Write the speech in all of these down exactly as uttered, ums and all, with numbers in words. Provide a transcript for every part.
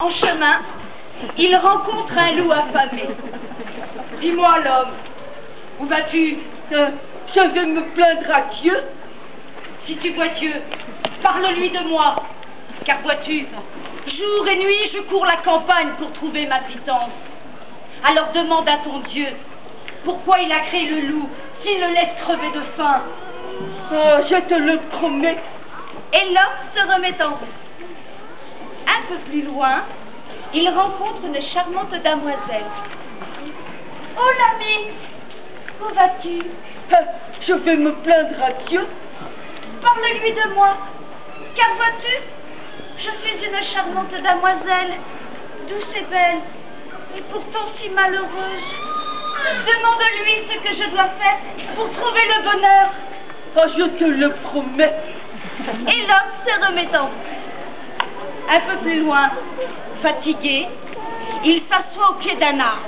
En chemin, il rencontre un loup affamé. Dis-moi, l'homme, où vas-tu? euh, Je vais me plaindre à Dieu. Si tu vois Dieu, parle-lui de moi. Car vois-tu, jour et nuit, je cours la campagne pour trouver ma pitance. Alors demande à ton Dieu pourquoi il a créé le loup s'il le laisse crever de faim. Oh, je te le promets. Et l'homme se remet en route. Un peu plus loin, il rencontre une charmante demoiselle. « Oh l'ami, où vas-tu? » euh, Je vais me plaindre à Dieu. Parle-lui de moi, car vois-tu, je suis une charmante demoiselle, douce et belle, et pourtant si malheureuse. Demande-lui ce que je dois faire pour trouver le bonheur. Oh, je te le promets. Et l'homme se remet en route. Un peu plus loin, fatigué, il s'assoit au pied d'un arbre.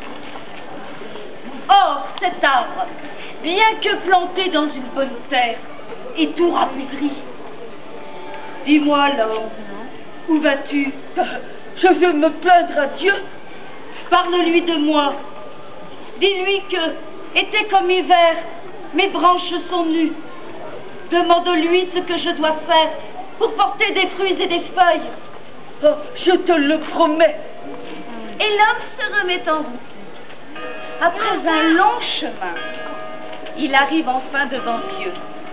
Or, cet arbre, bien que planté dans une bonne terre, est tout rabougri. Dis-moi, l'homme, où vas-tu? Je vais me plaindre à Dieu. Parle-lui de moi. Dis-lui que, été comme hiver, mes branches sont nues. Demande-lui ce que je dois faire pour porter des fruits et des feuilles. Oh, je te le promets. Et l'homme se remet en route. Après un long chemin, il arrive enfin devant Dieu.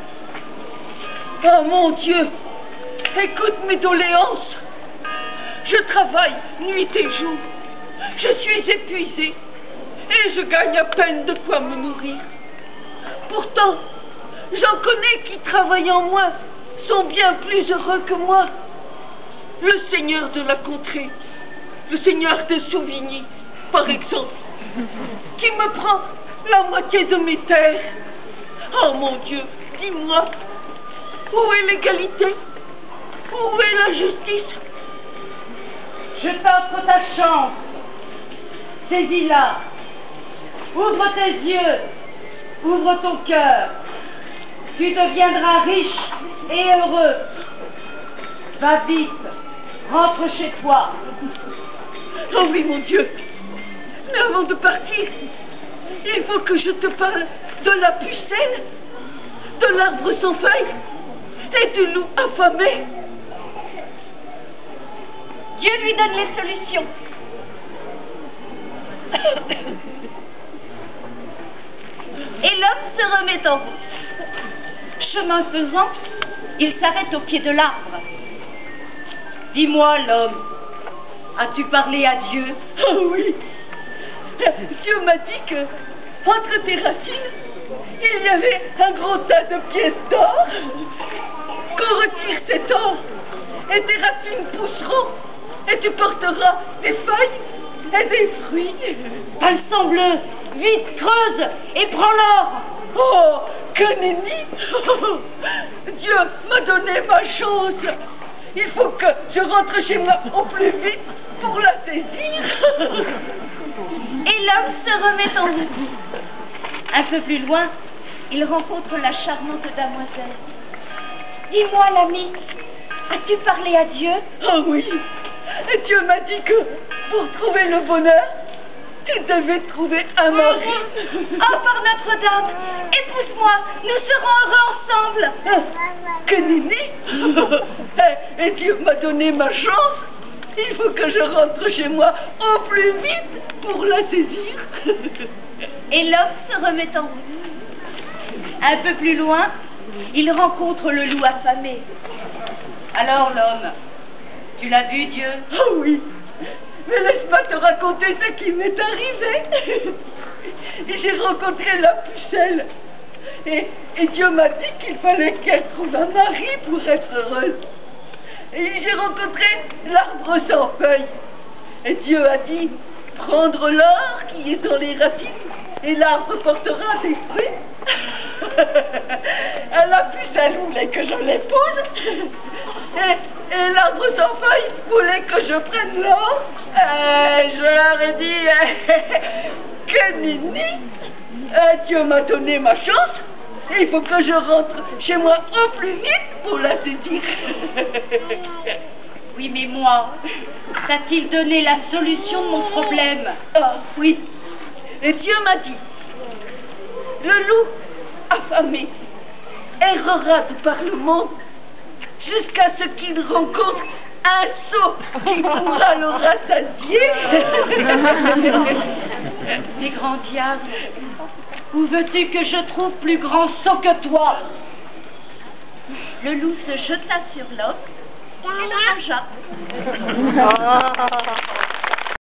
Oh mon Dieu, écoute mes doléances. Je travaille nuit et jour. Je suis épuisé et je gagne à peine de quoi me nourrir. Pourtant, j'en connais qui, travaillant moins, sont bien plus heureux que moi. Le seigneur de la contrée, le seigneur de Souvigny, par exemple, qui me prend la moitié de mes terres. Oh mon Dieu, dis-moi, où est l'égalité? Où est la justice? Je t'offre ta chance. Saisis-la. Ouvre tes yeux. Ouvre ton cœur. Tu deviendras riche et heureux. Va vite. Rentre chez toi. Oh oui, mon Dieu. Mais avant de partir, il faut que je te parle de la pucelle, de l'arbre sans feuilles et du loup affamé. Dieu lui donne les solutions. Et l'homme se remet en route. Chemin faisant, il s'arrête au pied de l'arbre. Dis-moi, l'homme, as-tu parlé à Dieu? Oh oui. Dieu m'a dit que, entre tes racines, il y avait un gros tas de pièces d'or. Qu'on retire cet or, et tes racines pousseront, et tu porteras des feuilles et des fruits. Palsan bleu, vite, creuse et prends l'or. Oh, que nenni. Dieu m'a donné ma chance. Il faut que je rentre chez moi au plus vite pour la saisir. Et l'homme se remet en route. Un peu plus loin, il rencontre la charmante demoiselle. Dis-moi, l'ami, as-tu parlé à Dieu? Oh oui, et Dieu m'a dit que pour trouver le bonheur, tu devais trouver un mari. Oh, par Notre-Dame, épouse-moi, nous serons heureux ensemble. Que nenni. Et Dieu m'a donné ma chance. Il faut que je rentre chez moi au plus vite pour la saisir. Et l'homme se remet en route. Un peu plus loin, il rencontre le loup affamé. Alors l'homme, tu l'as vu, Dieu? Oh oui, mais laisse-moi te raconter ce qui m'est arrivé. J'ai rencontré la pucelle et, et Dieu m'a dit qu'il fallait qu'elle trouve un mari pour être heureuse. Et j'ai rencontré l'arbre sans feuilles. Et Dieu a dit, prendre l'or qui est dans les racines, et l'arbre portera des fruits. La pucelle voulait que je l'épouse, et, et l'arbre sans feuilles voulait que je prenne l'or. Je leur ai dit, que nenni, Dieu m'a donné ma chance. Il faut que je rentre chez moi au plus vite pour la saisir. Oui, mais moi, t'a-t-il donné la solution de mon problème? Ah, oui. Et Dieu m'a dit, le loup affamé errera de par le monde jusqu'à ce qu'il rencontre un sot qui pourra le rassasier. Mais grand diable, où veux-tu que je trouve plus grand sot que toi? Le loup se jeta sur l'homme et le mangea.